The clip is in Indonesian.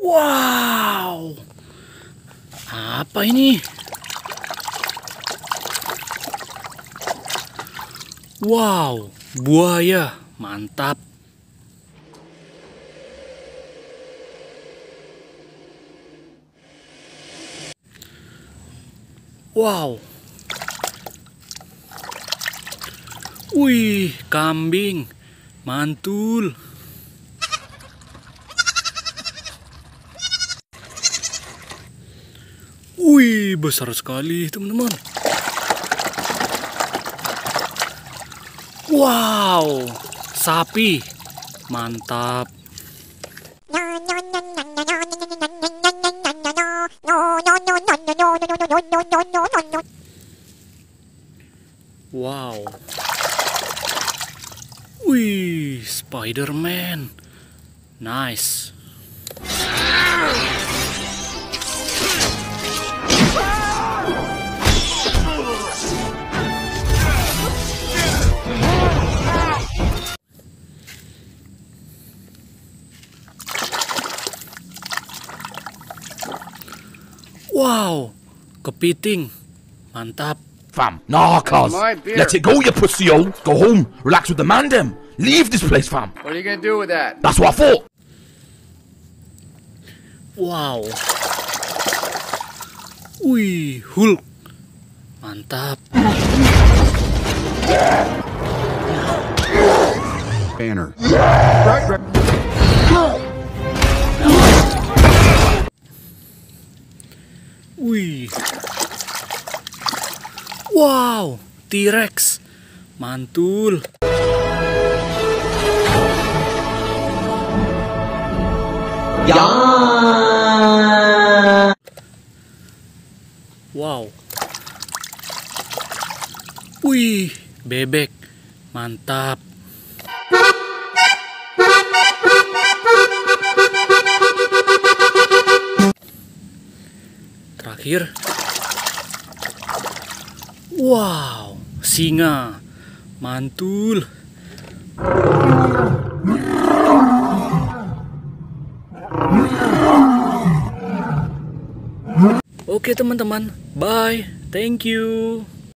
Wow, apa ini? Wow, buaya, mantap. Wow. Wih, kambing, mantul. Wih, besar sekali, teman-teman. Wow, sapi, mantap. Wow. Wih, Spider-Man. Nice. Wow, kepiting. Mantap. Fam, nah, cuz. Let it go, you pussy-o. Go home, relax with the man, them. Leave this place, fam. What are you gonna do with that? That's what I thought. Wow. Wih, Hulk. Mantap. Banner. Wih. Wow, T-Rex. Mantul. Ya. Wow. Wih, bebek. Mantap. Terakhir. Wow, singa. Mantul. Oke teman-teman, bye. Thank you.